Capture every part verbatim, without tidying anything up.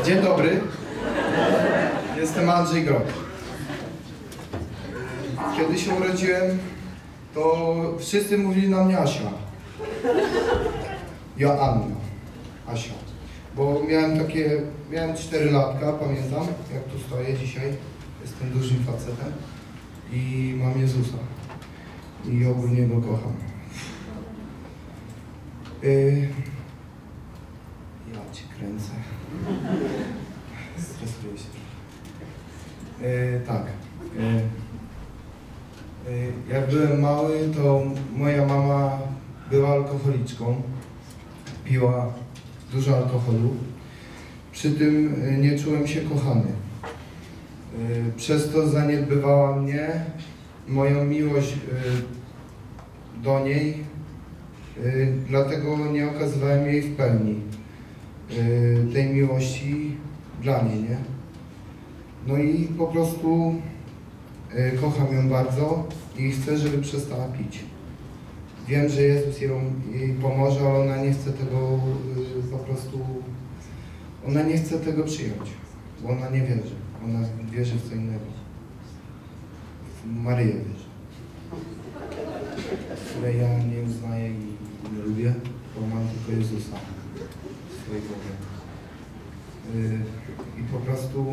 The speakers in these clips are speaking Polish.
Dzień dobry. Jestem Andrzej Groch. Kiedy się urodziłem, to wszyscy mówili na mnie Asia. Joanna. Asia. Bo miałem takie, miałem cztery latka, pamiętam, jak tu stoję dzisiaj. Jestem dużym facetem i mam Jezusa. I ogólnie go kocham. Yy... Ja cię kręcę. Stresuję się. Yy, tak. Yy, yy, jak byłem mały, to moja mama była alkoholiczką. Piła dużo alkoholu. Przy tym nie czułem się kochany. Yy, przez to zaniedbywała mnie, moją miłość yy, do niej. Yy, dlatego nie okazywałem jej w pełni yy, tej miłości dla niej, nie? No i po prostu yy, kocham ją bardzo i chcę, żeby przestała pić. Wiem, że Jezus ją, jej pomoże, ale ona nie chce tego yy, po prostu, ona nie chce tego przyjąć, bo ona nie wierzy. Ona wierzy w co innego. W Maryję wierzy, której ja nie uznaję i nie lubię, bo mam tylko Jezusa w swojej głowie. Yy, I po prostu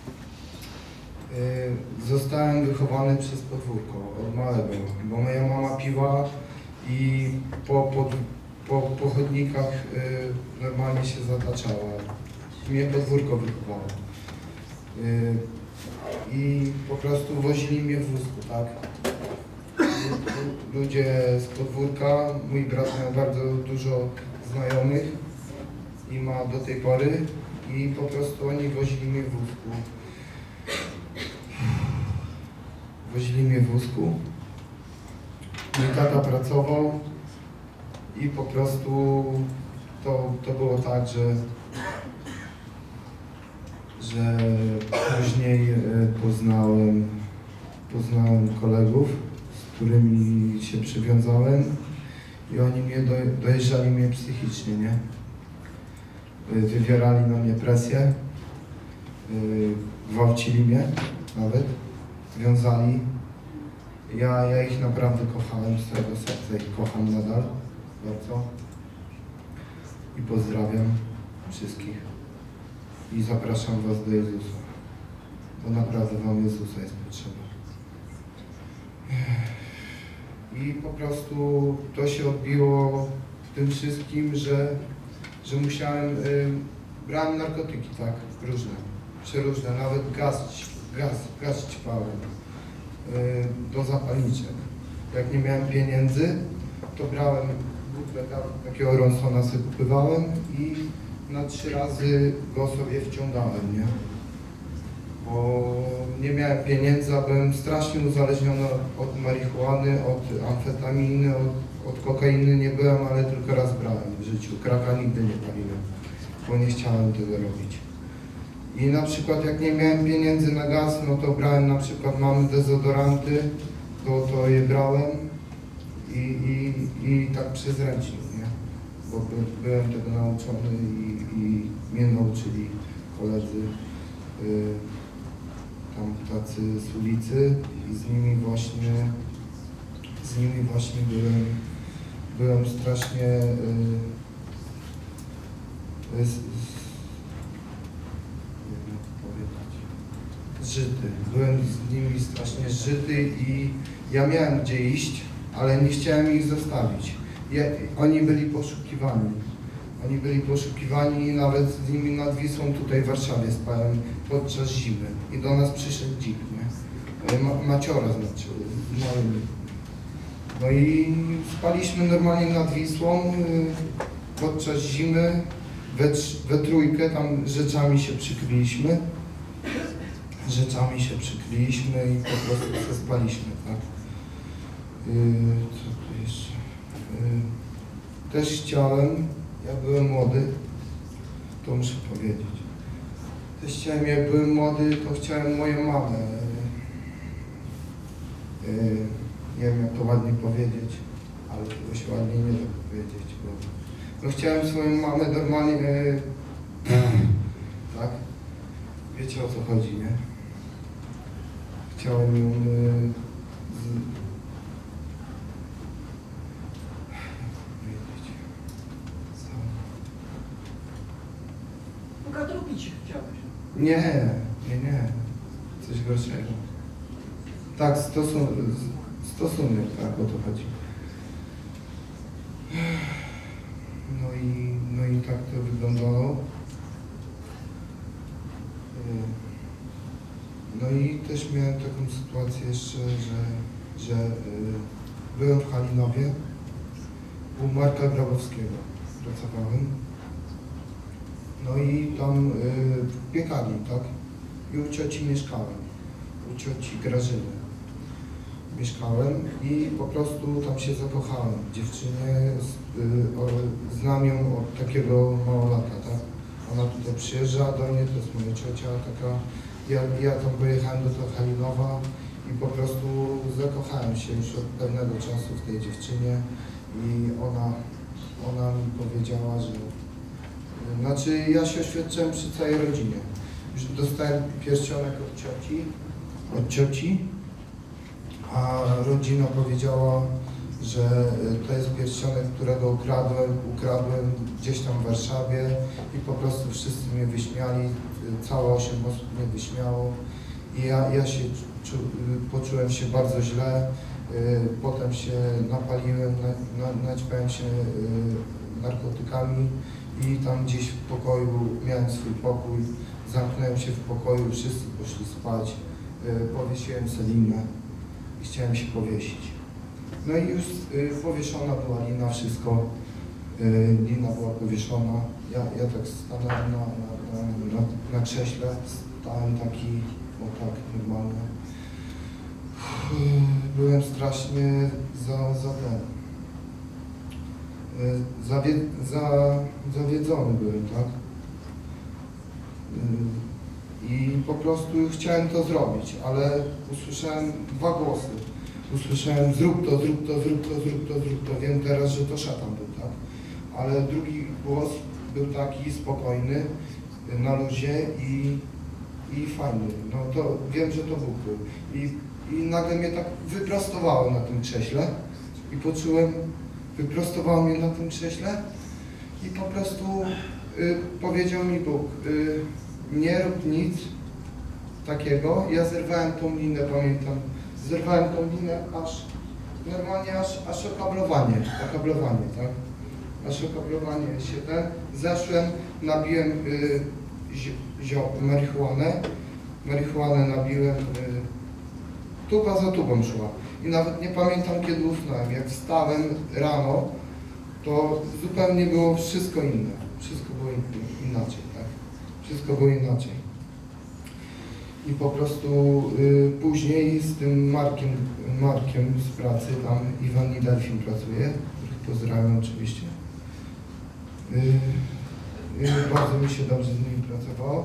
yy, zostałem wychowany przez podwórko od małego, bo moja mama piła i po, po, po, po chodnikach yy, normalnie się zataczała. Mnie podwórko wychowało. Yy, I po prostu wozili mnie w wózku, tak? Ludzie z podwórka, mój brat miał bardzo dużo znajomych i ma do tej pory i po prostu oni wozili mnie w wózku. Wozili mnie w wózku. Mój tata pracował i po prostu to, to było tak, że że później poznałem, poznałem kolegów, z którymi się przywiązałem i oni mnie do, dojeżdżali mnie psychicznie, nie? Wywierali na mnie presję, gwałcili mnie nawet, wiązali. Ja, ja ich naprawdę kochałem z całego serca, ich kocham nadal bardzo i pozdrawiam wszystkich. I zapraszam was do Jezusa, bo naprawdę wam Jezusa jest potrzeba. I po prostu to się odbiło w tym wszystkim, że, że musiałem, y, brałem narkotyki, tak, różne, przeróżne, nawet gaz, gaz, gaz ćpałem y, do zapalniczek. Jak nie miałem pieniędzy, to brałem butlę takiego Ronsona, sobie kupywałem i na trzy razy go sobie wciągałem, nie? Bo nie miałem pieniędzy, a byłem strasznie uzależniony od marihuany, od amfetaminy, od, od kokainy nie byłem, ale tylko raz brałem w życiu. Kraka nigdy nie paliłem, bo nie chciałem tego robić. I na przykład jak nie miałem pieniędzy na gaz, no to brałem na przykład, mamy dezodoranty, to, to je brałem i, i, i tak przez ręcznik, nie? Bo by, byłem tego nauczony i, i mnie nauczyli koledzy, y, tam tacy z ulicy i z nimi właśnie, z nimi właśnie byłem, byłem strasznie y, y, z, nie wiem powiedzieć, zżyty. Byłem z nimi strasznie zżyty i ja miałem gdzie iść, ale nie chciałem ich zostawić. Ja, oni byli poszukiwani. Oni byli poszukiwani i nawet z nimi nad Wisłą tutaj w Warszawie spałem podczas zimy. I do nas przyszedł dzik, nie? Ma, maciora znaczy, z małymi. No i spaliśmy normalnie nad Wisłą y, podczas zimy, we, we trójkę, tam rzeczami się przykryliśmy. Rzeczami się przykryliśmy i po prostu przespaliśmy, tak? Y, co tu jeszcze? Y, też chciałem, ja byłem młody, to muszę powiedzieć. Też chciałem, jak byłem młody, to chciałem moją mamę. Yy, nie wiem, jak to ładnie powiedzieć, ale tego się ładnie nie da powiedzieć, bo no, chciałem swoją mamę normalnie, yy, tak? Wiecie, o co chodzi, nie? Chciałem ją y, z... Ukatrupić chciałeś. Nie, nie, nie. Coś gorszego. Tak, stosun stosunek, tak, o to chodzi. No i, no i tak to wyglądało. No i też miałem taką sytuację jeszcze, że, że byłem w Halinowie, u Marka Grabowskiego pracowałem. No i tam w piekarni, tak? I u cioci mieszkałem, u cioci Grażyny mieszkałem i po prostu tam się zakochałem w dziewczynie, znam ją od takiego mało lata, tak? Ona tutaj przyjeżdża do mnie, to jest moja ciocia taka, ja, ja tam pojechałem do toho Halinowa i po prostu zakochałem się już od pewnego czasu w tej dziewczynie i ona, ona mi powiedziała, że znaczy ja się oświadczyłem przy całej rodzinie. Już dostałem pierścionek od cioci, od cioci, a rodzina powiedziała, że to jest pierścionek, którego ukradłem, ukradłem gdzieś tam w Warszawie i po prostu wszyscy mnie wyśmiali, całe osiem osób mnie wyśmiało i ja, ja się czu, poczułem się bardzo źle, potem się napaliłem, na, na, naćpałem się narkotykami i tam gdzieś w pokoju, miałem swój pokój, zamknąłem się w pokoju, wszyscy poszli spać, powiesiłem selinę i chciałem się powiesić. No i już y, powieszona była lina, wszystko, y, lina była powieszona. Ja, ja tak stanąłem na, na, na, na, na krześle, stałem taki, o tak, normalnie. Byłem strasznie za, za ten, y, zawie, za, zawiedzony byłem, tak? Y, I po prostu chciałem to zrobić, ale usłyszałem dwa głosy. Usłyszałem zrób to, zrób to, zrób to, zrób to, zrób to. Wiem teraz, że to szatan był, tak? Ale drugi głos był taki spokojny, na luzie i, i fajny. No to wiem, że to Bóg był. I, i nagle mnie tak wyprostowało na tym krześle i poczułem, wyprostowało mnie na tym krześle i po prostu y, powiedział mi Bóg, y, nie rób nic takiego. Ja zerwałem tą linę, pamiętam, zerwałem tą linę aż, normalnie aż, aż okablowanie, okablowanie, tak? Aż okablowanie się ten, zeszłem, nabiłem y, zio, marihuanę, marihuanę nabiłem, y, tuba za tubą szła i nawet nie pamiętam, kiedy usnąłem. Jak wstałem rano, to zupełnie było wszystko inne, wszystko było in, inaczej, tak? Wszystko było inaczej. I po prostu y, później z tym Markiem, Markiem z pracy, tam Iwan i Delfin pracuje, pozdrawiam oczywiście. Y, y, bardzo mi się dobrze z nimi pracowało.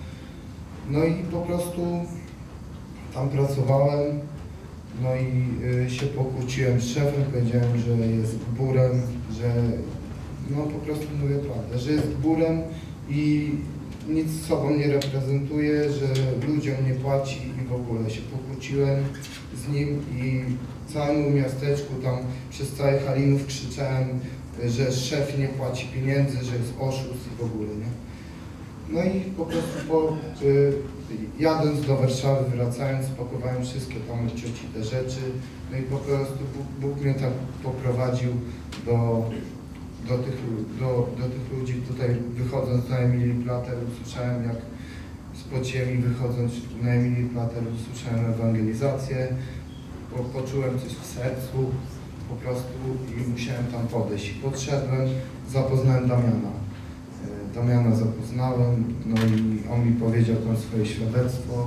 No i po prostu tam pracowałem, no i y, się pokłóciłem z szefem, powiedziałem, że jest gburem, że no po prostu mówię prawdę, że jest gburem i nic z sobą nie reprezentuje, że ludziom nie płaci i w ogóle się pokłóciłem z nim i całemu miasteczku tam przez cały Halinów krzyczałem, że szef nie płaci pieniędzy, że jest oszust i w ogóle, nie? No i po prostu po, y, jadąc do Warszawy, wracając, spakowałem wszystkie tam od cioci te rzeczy, no i po prostu Bóg, Bóg mnie tak poprowadził do Do tych, do, do tych ludzi tutaj wychodząc na Emilii Plater, usłyszałem jak z podziemi wychodząc na Emilii Plater, usłyszałem ewangelizację, po, poczułem coś w sercu po prostu i musiałem tam podejść. I podszedłem, zapoznałem Damiana. Damiana zapoznałem, no i on mi powiedział tam swoje świadectwo.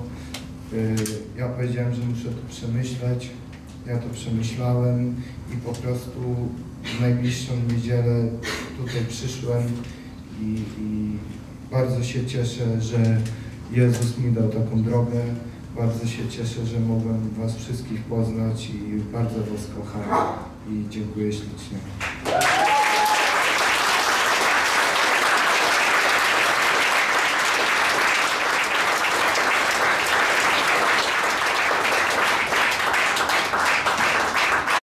Ja powiedziałem, że muszę to przemyśleć. Ja to przemyślałem i po prostu w najbliższą niedzielę tutaj przyszłem i, i bardzo się cieszę, że Jezus mi dał taką drogę. Bardzo się cieszę, że mogłem Was wszystkich poznać i bardzo Was kocham i dziękuję ślicznie.